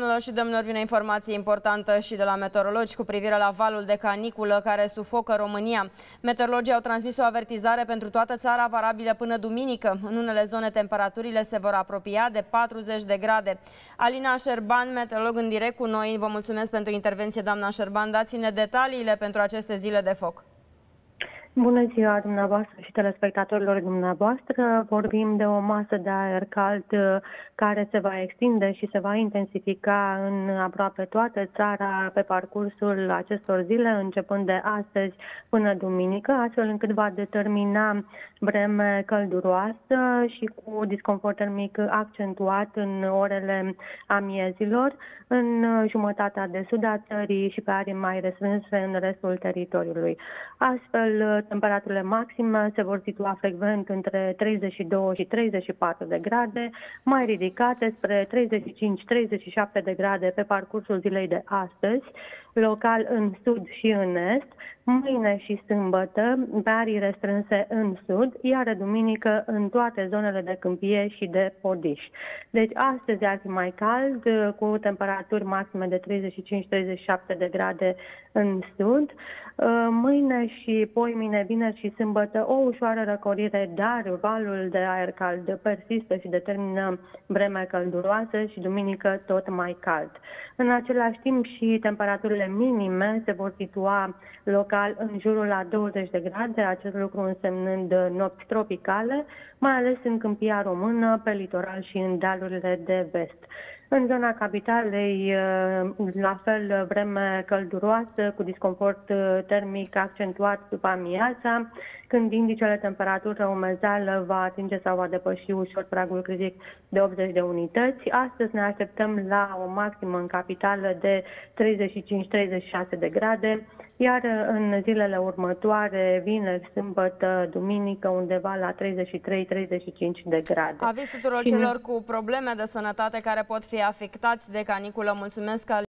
Doamnelor și domnilor, vine informație importantă și de la meteorologi cu privire la valul de caniculă care sufocă România. Meteorologii au transmis o avertizare pentru toată țara valabilă până duminică. În unele zone temperaturile se vor apropia de 40 de grade. Alina Șerban, meteorolog în direct cu noi, vă mulțumesc pentru intervenție, doamna Șerban. Dați-ne detaliile pentru aceste zile de foc. Bună ziua dumneavoastră și telespectatorilor dumneavoastră. Vorbim de o masă de aer cald care se va extinde și se va intensifica în aproape toată țara pe parcursul acestor zile, începând de astăzi până duminică, astfel încât va determina vreme călduroasă și cu disconfort termic accentuat în orele amiezilor, în jumătatea de sud a țării și pe arii mai restrânse în restul teritoriului. Astfel, temperaturile maxime se vor situa frecvent între 32 și 34 de grade, mai ridicate spre 35-37 de grade pe parcursul zilei de astăzi, local în sud și în est, mâine și sâmbătă, pe arii restrânse în sud, iar duminică în toate zonele de câmpie și de podiș. Deci astăzi ar fi mai cald, cu temperaturi maxime de 35-37 de grade în sud. Mâine și poimine, vineri și sâmbătă, o ușoară răcorire, dar valul de aer cald persistă și determină vreme călduroasă și duminică tot mai cald. În același timp și temperaturile minime se vor situa local în jurul la 20 de grade, acest lucru însemnând nopți tropicale, mai ales în câmpia română, pe litoral și în dealurile de vest. În zona capitalei, la fel, vreme călduroasă, cu disconfort termic accentuat după amiaza, când indicele temperatură umezeală va atinge sau va depăși ușor pragul critic de 80 de unități. Astăzi ne așteptăm la o maximă în capitală de 35-36 de grade, iar în zilele următoare, vineri, sâmbătă, duminică, undeva la 33-35 de grade. Aviz tuturor celor cu probleme de sănătate care pot fi afectați de caniculă. Mulțumesc.